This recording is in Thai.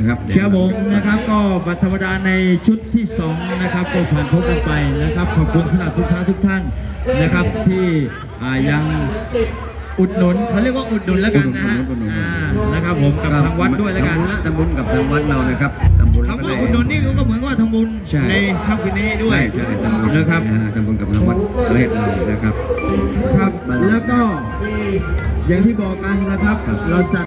นะครับครับผมนะครับก็บัตรธรรมดาในชุดที่2นะครับก็ผ่านพ้นกันไปนะครับขอบคุณสำหรับทุกท่านนะครับที่ยังอุดหนุนเขาเรียกว่าอุดหนุนแล้วกันนะฮะนะครับผมกับทางวัดด้วยแล้วกันทำบุญกับทางวัดเรานะครับทำบุญคำว่าอุดหนุนนี่ก็เหมือนว่าทำบุญในค่ำคืนนี้ด้วยใช่ทำบุญนะครับทำบุญกับทางวัดประเทศเรานะครับครับแล้วก็อย่างที่บอกกันนะครับเราจัด